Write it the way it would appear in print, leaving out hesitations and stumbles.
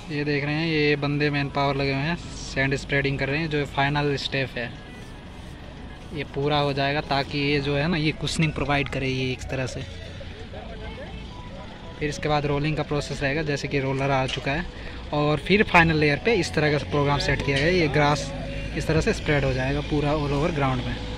ये देख रहे हैं, ये बंदे मैन पावर लगे हुए हैं, सैंड स्प्रेडिंग कर रहे हैं। जो फाइनल स्टेप है ये पूरा हो जाएगा ताकि ये जो है ना ये कुशनिंग प्रोवाइड करे ये एक तरह से। फिर इसके बाद रोलिंग का प्रोसेस रहेगा, जैसे कि रोलर आ चुका है। और फिर फाइनल लेयर पे इस तरह का प्रोग्राम सेट किया गया है। ये ग्रास इस तरह से स्प्रेड हो जाएगा पूरा ऑल ओवर ग्राउंड में।